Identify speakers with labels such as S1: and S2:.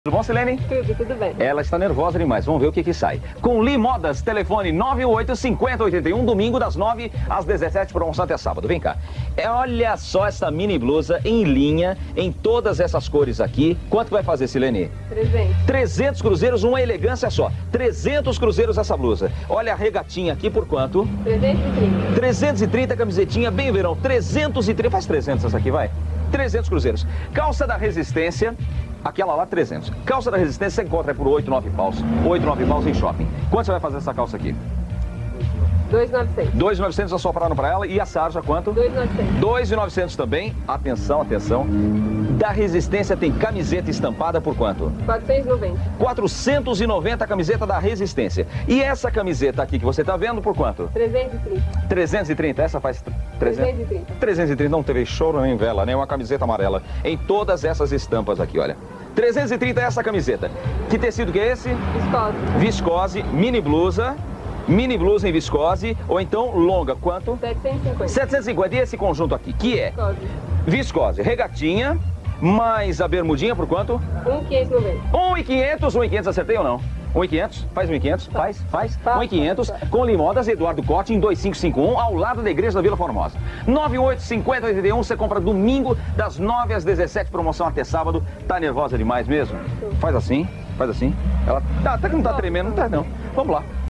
S1: Tudo bom, Silene?
S2: Tudo bem.
S1: Ela está nervosa demais, vamos ver o que sai. Com Li Modas, telefone 985081, domingo das 9 às 17, promoção até sábado. Vem cá. Olha só essa mini blusa em linha, em todas essas cores aqui. Quanto vai fazer, Silene?
S2: 300.
S1: 300 cruzeiros, uma elegância só. 300 cruzeiros essa blusa. Olha a regatinha aqui por quanto?
S2: 330.
S1: 330, camisetinha, bem verão. 330, faz 300 essa aqui, vai. 300 cruzeiros. Calça da Resistência. Aquela lá, 300. Calça da Resistência você encontra por 8, 9 paus. 8, 9 paus em shopping. Quanto você vai fazer essa calça aqui?
S2: 2.900.
S1: 2.900 assopraram para ela. E a sarja, quanto?
S2: 2.900.
S1: 2.900 também. Atenção, atenção. Da Resistência tem camiseta estampada por quanto?
S2: 490.
S1: 490 a camiseta da Resistência. E essa camiseta aqui que você está vendo por quanto?
S2: 330.
S1: 330. Essa faz
S2: 330.
S1: 330. Não teve choro nem vela, nem uma camiseta amarela. Em todas essas estampas aqui, olha. 330 é essa camiseta. Que tecido que é esse?
S2: Viscose.
S1: Viscose, mini blusa em viscose, ou então longa, quanto?
S2: 750.
S1: 750, e esse conjunto aqui, que é?
S2: Viscose.
S1: Viscose, regatinha, mais a bermudinha por quanto?
S2: 1.590.
S1: 1.500, 1.500, acertei ou não? 1.500, faz 1.500, faz. 1.500, com Li Modas, Eduardo Corte, em 2551, ao lado da Igreja da Vila Formosa. 985081, você compra domingo, das 9 às 17, promoção até sábado. Tá nervosa demais mesmo? Faz assim. Ela até que não tá tremendo, não tá não. Vamos lá.